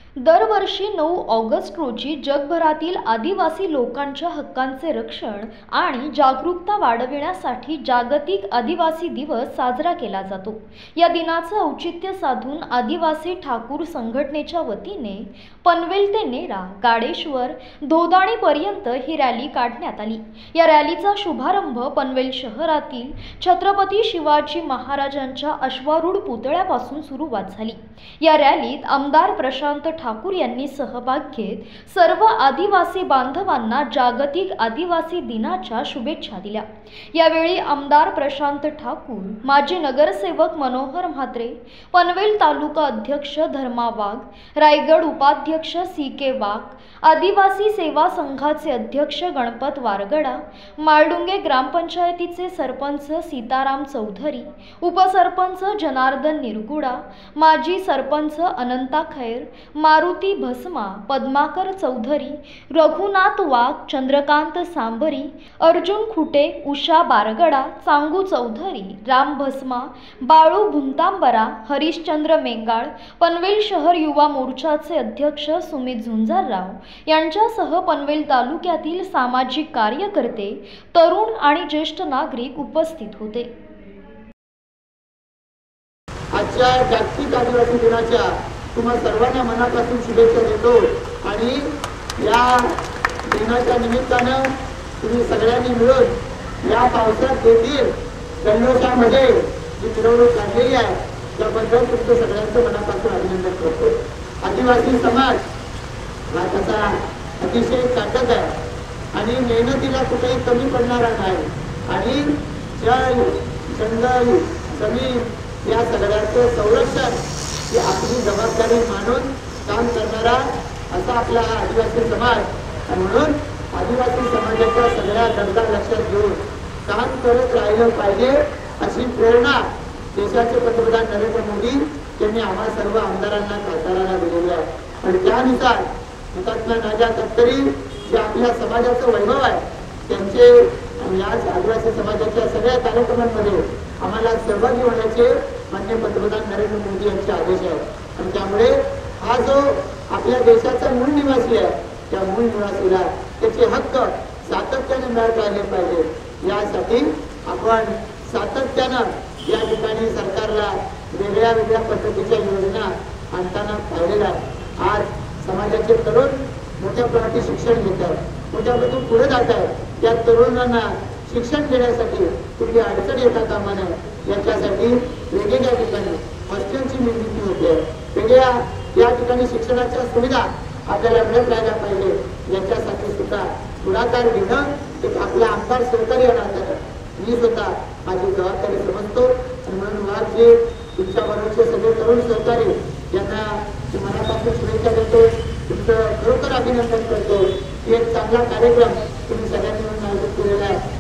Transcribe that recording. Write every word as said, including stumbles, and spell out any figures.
दरवर्षी नऊ ऑगस्ट रोजी जगभरातील आदिवासी लोकांच्या हक्कांचे रक्षण आणि जागरूकता वाढविण्यासाठी जागतिक आदिवासी दिवस साजरा केला जातो। या दिनाचे औचित्य साधून आदिवासी ठाकूर संघटनेच्या वतीने पनवेल ते नेरा, गाडेश्वर, धोदाणी पर्यंत ही रॅली काढण्यात आली। या रॅलीचा शुभारंभ पनवेल शहरातील छत्रपती शिवाजी महाराजांच्या अश्वारूढ पुतळ्यापासून सुरुवात झाली। या रॅलीत आमदार प्रशांत ठाकूर यांनी सहभाग घेत सर्व आदिवासी बांधवांना जागतिक आदिवासी दिनाच्या शुभेच्छा दिल्या। यावेळी आमदार प्रशांत ठाकूर, माजी नगरसेवक मनोहर म्हात्रे, पनवेल तालुका अध्यक्ष धर्मा वाघ, रायगड उपाध्यक्ष सी के वाघ, आदिवासी सेवा संघाचे अध्यक्ष गणपत वारगडा, माळडुंगे ग्रामपंचायतीचे सरपंच सीताराम चौधरी, उपसरपंच जनार्दन निरगुडा, माजी सरपंच अनंता खैर, मारुती भस्मा, पद्माकर चौधरी, रघुनाथ वाघ, चंद्रकांत सांबरी, अर्जुन खुटे, उषा बारगडा, चांगू चौधरी, राम भस्मा, बाळू भुंतांबरा, हरिश्चंद्र मेंगाळ, पनवेल शहर युवा मोर्चाचे अध्यक्ष सुमित झुंजारराव यांच्यासह पनवेल तालुक्यातील सामाजिक कार्यकर्ते, तरुण आणि ज्येष्ठ नागरिक उपस्थित होते। आजच्या जागतिक आदिवासी दिनाच्या तुम्हा सर्वांना मनापासून शुभेच्छा देतो आणि या दिनाच्या निमित्तानं तुम्ही सगळ्यांनी मिळून या पावसात देखील जल्लोषामध्ये जी मिरवणूक काढलेली आहे त्याबद्दल तुमचं सगळ्यांचं मनापासून अभिनंदन करतो। आदिवासी समाज हा त्याचा अतिशय ताकद आहे आणि मेहनतीला कुठेही कमी पडणारा नाही आणि जल, जंगल, जमीन या सगळ्यांचं संरक्षण ही आपली जबाबदारी मानून काम करणारा असा आपला हा आदिवासी समाज। म्हणून आदिवासी समाजाच्या सगळ्या गरजा लक्षात घेऊन काम करत राहिलं पाहिजे अशी प्रेरणा देशाचे पंतप्रधान नरेंद्र मोदी यांनी आम्हा सर्व आमदारांना खासदारांना दिलेली आहे आणि त्यानुसार हुतात्मा नाजा तत्करी जे आपल्या समाजाचं वैभव आहे त्यांचे आणि आज आदिवासी समाजाच्या सगळ्या कार्यक्रमांमध्ये आम्हाला सहभागी होण्याचे माननीय पंतप्रधान नरेंद्र मोदी यांचे आदेश आहेत आणि त्यामुळे हा जो आपल्या देशाचा मूळ निवासी आहे त्या मूळ निवासीला त्याचे हक्क सातत्याने मिळत राहिले पाहिजे यासाठी आपण सातत्यानं या ठिकाणी सरकारला वेगळ्या वेगळ्या पद्धतीच्या योजना आणताना पाहिलेला आहे। आज समाजाचे तरुण मोठ्या प्रमाणात शिक्षण घेत आहेत, मोठ्या प्रमाणात पुढे जात आहेत। त्या तरुणांना शिक्षण घेण्यासाठी कुठली अडचण येता कामा नये याच्यासाठी वेगवेगळ्या ठिकाणी हॉस्टेलची निर्मिती होते। वेगळ्या या ठिकाणी शिक्षणाच्या सुविधा आपल्याला मिळत राहिल्या पाहिजे याच्यासाठी सुद्धा पुढाकार घेणं एक आपला आमदार सहकारी होणार मी स्वतः माझी जबाबदारी समजतो आणि म्हणून वाघ जे तुमच्याबरोबरचे सगळे तरुण सहकारी यांना मनापासून शुभेच्छा देतो, तुमचं खरोखर अभिनंदन करतो। एक चांगला कार्यक्रम तुम्ही सगळ्यांनी मिळून आयोजित केलेला आहे।